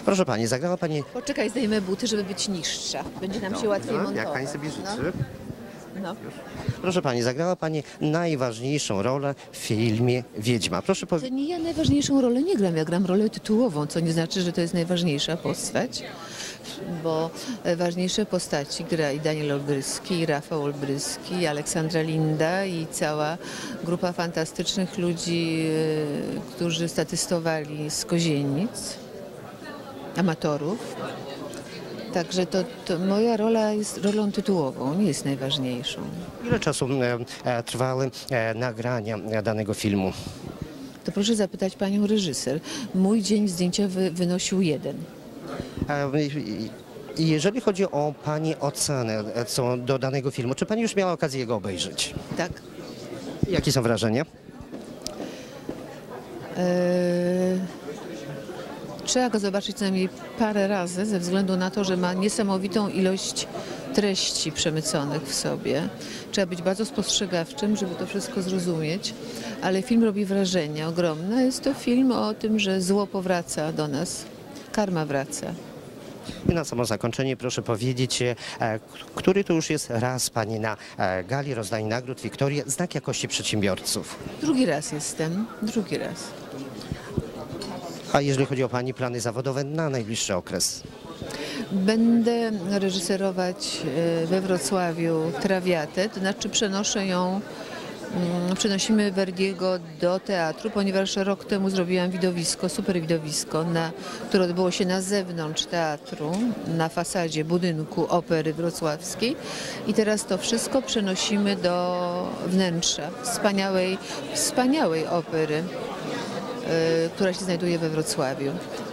Proszę pani, zagrała pani... Poczekaj, zdejmę buty, żeby być niższa. Będzie nam się łatwiej montować. Jak pani sobie życzy. No. Proszę pani, zagrała pani najważniejszą rolę w filmie Wiedźma. Proszę To powiedzieć... nie ja najważniejszą rolę nie gram, ja gram rolę tytułową, co nie znaczy, że to jest najważniejsza postać, bo ważniejsze postaci gra i Daniel Olbryski, i Rafał Olbryski, i Aleksandra Linda i cała grupa fantastycznych ludzi, którzy statystowali z Kozienic, amatorów. Także to moja rola jest rolą tytułową, nie jest najważniejszą. Ile czasu trwały nagrania danego filmu? To proszę zapytać panią reżyser. Mój dzień zdjęciowy wynosił 1. Jeżeli chodzi o pani ocenę co do danego filmu, czy pani już miała okazję go obejrzeć? Tak. Jakie są wrażenia? Trzeba go zobaczyć co najmniej parę razy ze względu na to, że ma niesamowitą ilość treści przemyconych w sobie. Trzeba być bardzo spostrzegawczym, żeby to wszystko zrozumieć, ale film robi wrażenie ogromne. Jest to film o tym, że zło powraca do nas, karma wraca. I na samo zakończenie proszę powiedzieć, który to już jest raz pani na gali rozdania nagród Wiktoria, znak jakości przedsiębiorców? Drugi raz jestem, drugi raz. A jeżeli chodzi o pani plany zawodowe na najbliższy okres? Będę reżyserować we Wrocławiu Trawiatę, to znaczy przenosimy Verdiego do teatru, ponieważ rok temu zrobiłam widowisko, super widowisko, które odbyło się na zewnątrz teatru, na fasadzie budynku Opery Wrocławskiej i teraz to wszystko przenosimy do wnętrza wspaniałej opery, która się znajduje we Wrocławiu.